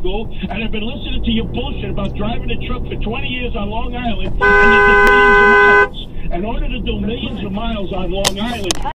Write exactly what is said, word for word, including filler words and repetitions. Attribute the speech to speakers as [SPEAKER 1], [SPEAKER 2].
[SPEAKER 1] school, and I've been listening to your bullshit about driving a truck for twenty years on Long Island, and you did millions of miles. In order to do millions of miles on Long Island,